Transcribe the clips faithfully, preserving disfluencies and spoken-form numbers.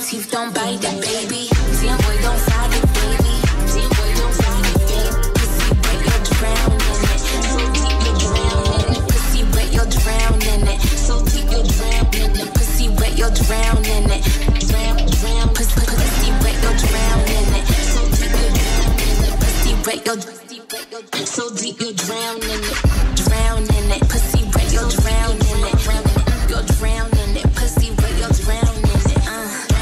teeth don't bite it, baby. Damn boy, don't fight it, baby. Damn boy, don't fight it, baby. Pussy wet, you'll drown in it. So deep, you'll drown in it. Pussy wet, you'll drown in it. So deep, you'll drown in it. Pussy wet, you'll drown in it. Drown, drown. Pussy, pussy wet, you'll drown in it. So deep, you'll drown in it. Pussy wet, you'll so deep, you'll drown in it. Drown in it. Pussy wet, you'll drown in it. You'll drown in it. Pussy wet, you'll drown in it. Uh.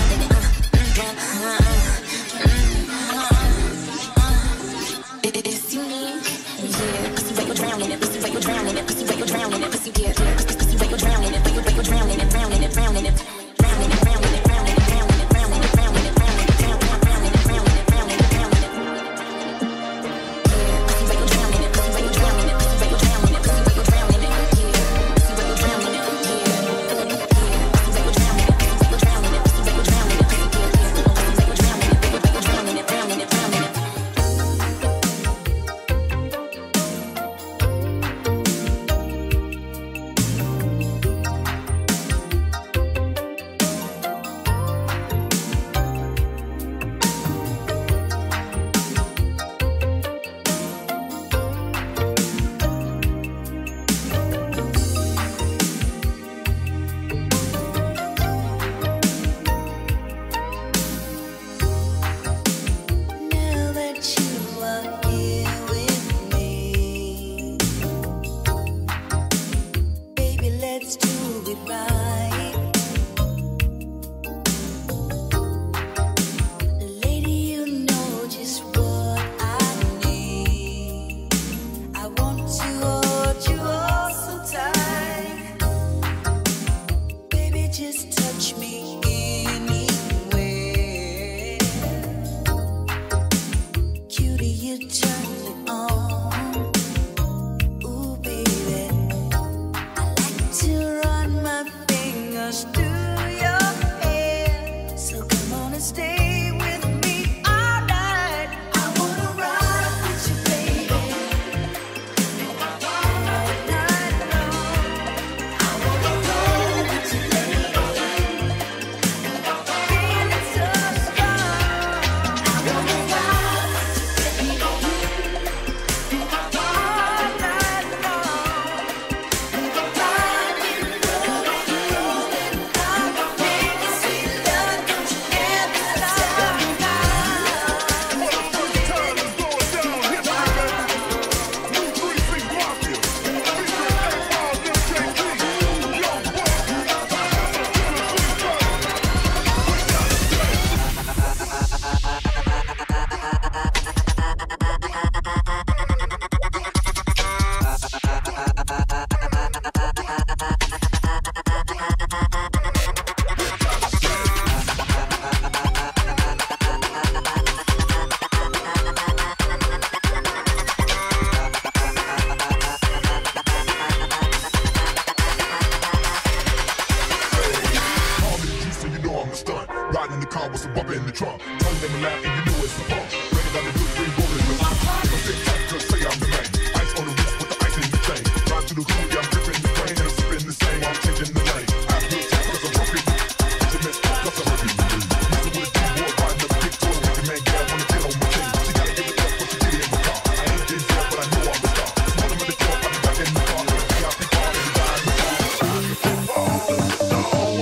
It's unique, yeah. Pussy wet, you'll drown in it. Pussy wet, you'll drown in it. Pussy wet, you'll drown in it. Pussy yeah, yeah. Pussy wet, you'll drown in it. Pussy wet, you'll drown in it. Drown in it, drown in it, drown in it, drown in it, drown in it, drown in it, drown in it, drown in it, drown in it, drown in it, drown in it, drown in it, drown in it, drown in it. Yeah, pussy wet, you'll drown in it. Pussy wet, you'll drown in it. Pussy wet, you'll drown in it. Pussy wet, you'll drown in it. Yeah, pussy wet, you'll drown in it. Yeah, yeah. Pussy wet, you'll drown in it. Pussy wet, you'll drown in it. Pussy wet, you'll drown in it. Pussy yeah, yeah. Pussy wet, you'll drown in it. Pussy wet, you'll drown in it. Drown in it, drown in it.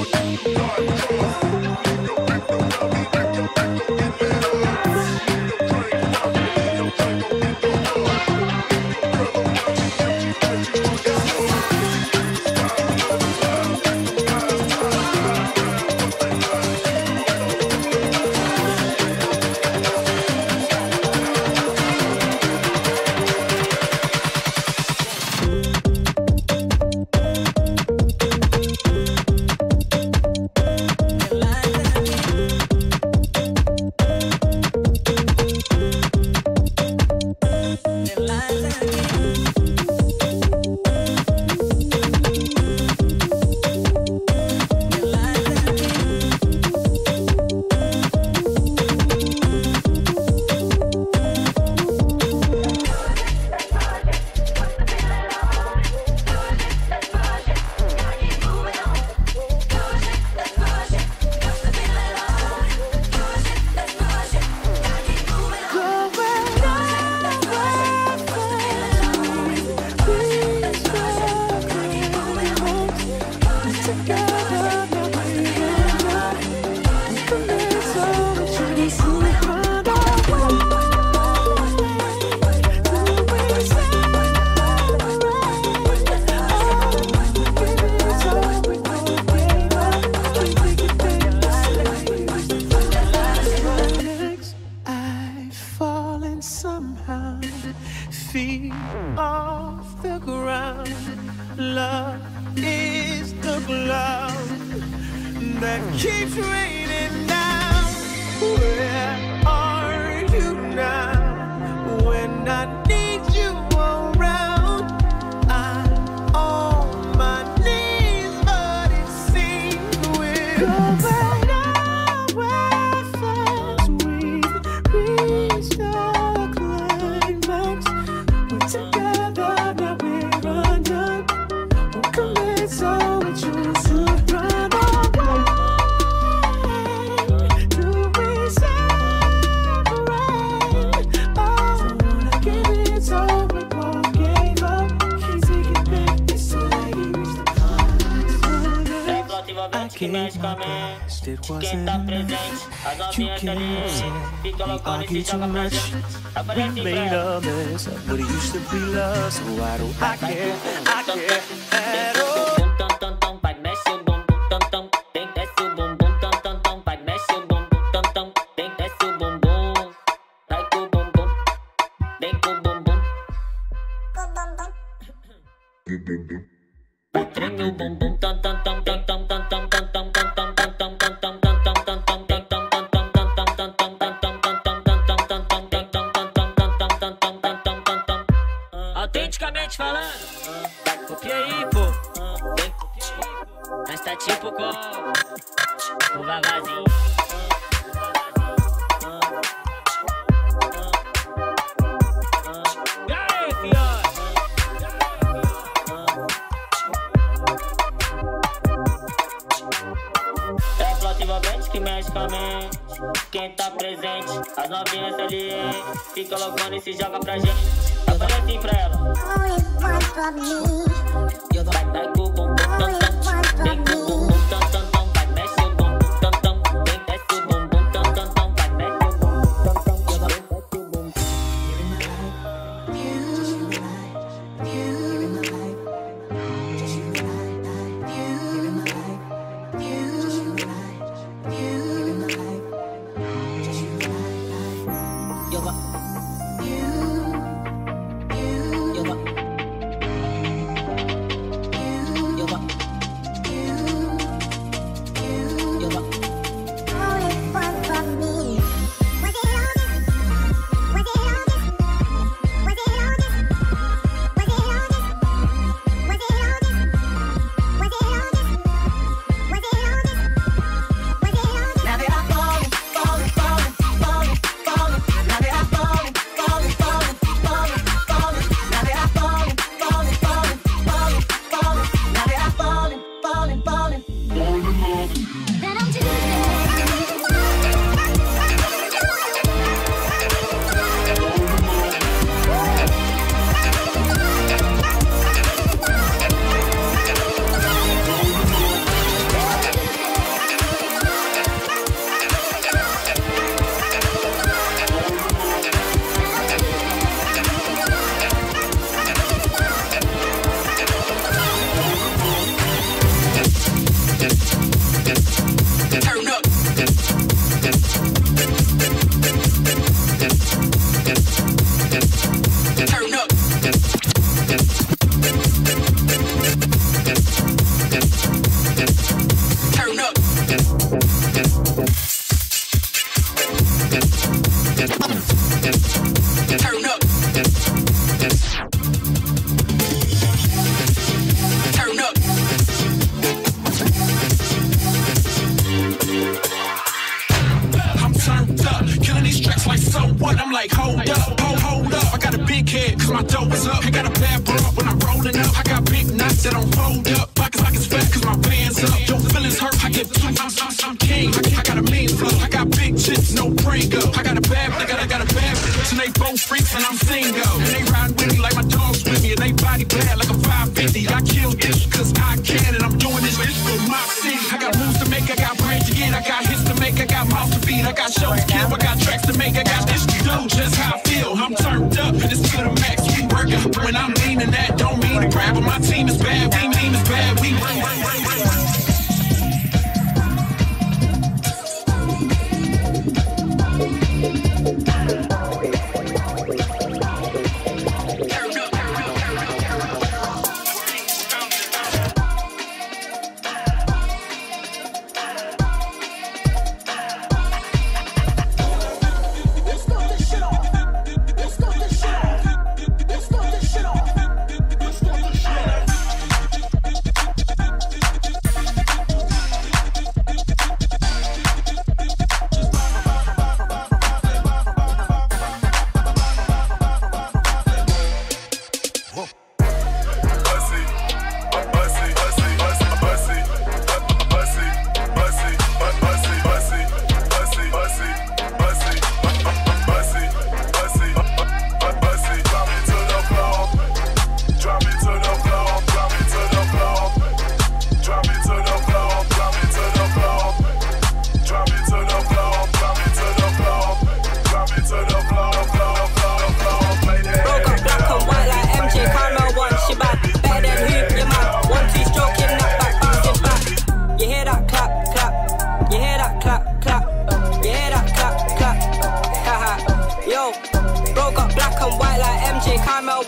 Go, It wasn't enough. You can't say we argue too much. We made a mess of what it used to be love. So why do I care? I care at all. Autenticamente falando, copia aí, pô. Mas tá tipo com o Vavazinho. E aí, filhote? É explosivamente que mexe com a mente. Quem tá presente, as novinhas ali, hein? Fica loucona e se joga pra gente. Aparece assim pra ela. Vai, vai com o bumbum, tam, tam. Vem com o bumbum, tam, tam, tam. Vai, mexe o bumbum, tam, tam. Vem, desce o bumbum, tam, tam, tam. Vai, mexe o bumbum, tam, tam. Vai, desce o bumbum. like, hold up, hold, hold up. I got a big head, cause my dough is up. I got a bad bra when I'm rolling up. I got big knots that don't fold up. Pockets like it's fat, cause my band's up. Your feelings hurt, I get I'm, I'm, I'm, I'm king. I, I got a mean flow. I got big chips, no Pringo. I got a bad, I got, I got a bad bitch, and they both freaks, and I'm single. And they ride with me like my dogs with me, and they body bad like a five fifty. I kill this, cause I can, and I'm doing this bitch for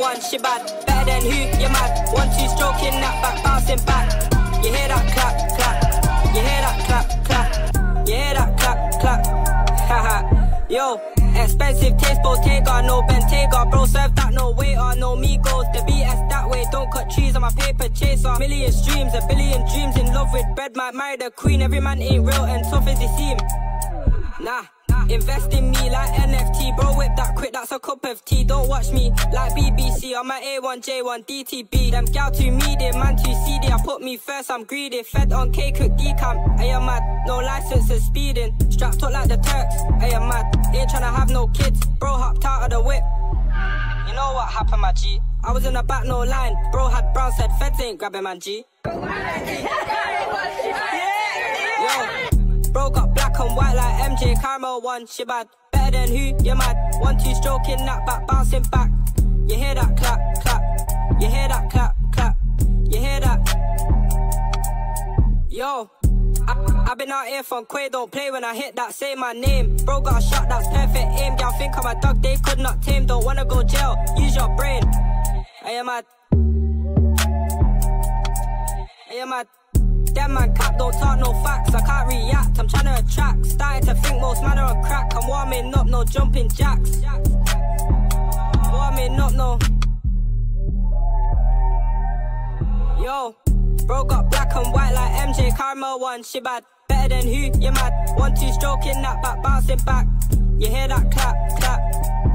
one, she bad. Better than who? You mad. One, two, stroking that back, bouncing back. You hear that clap, clap. You hear that clap, clap. You hear that clap, clap. Haha. Yo, expensive taste, Bottega, no Bentayga. Bro, serve that, no waiter, no Migos. The B S that way, don't cut trees on my paper chaser. Million streams, a billion dreams, in love with bread, might marry the queen. Every man ain't real and tough as they seem. Nah. Invest in me like N F T, bro, whip that quick, that's a cup of tea. Don't watch me like B B C, I'm at A one J one D T B. Them gal too meaty, man too seedy. I put me first, I'm greedy. Fed on K, cook decamp, I am mad. No license and speeding, strapped up like the Turks, I am mad. Ain't tryna have no kids, bro hopped out of the whip. You know what happened, my G? I was in the back, no line. Bro had brown, said feds ain't grabbing, man G. Yo. Bro got black and white like M J, caramel one, she bad. Better than who? You mad. One, two, stroking that back, bouncing back. You hear that clap, clap. You hear that clap, clap. You hear that? Yo, I, I been out here from Quay, don't play when I hit that, say my name. Bro got a shot, that's perfect aim. Y'all think I'm a dog, they could not tame. Don't wanna go jail, use your brain. I am mad. I am mad. Them man cap, don't talk no facts, I can't react, I'm trying to attract. Starting to think most man are a crack, I'm warming up, no jumping jacks. Warming up, no. Yo, bro got black and white like M J, caramel one, she bad. Better than who? You mad. One, two, stroking that back, bouncing back. You hear that clap, clap.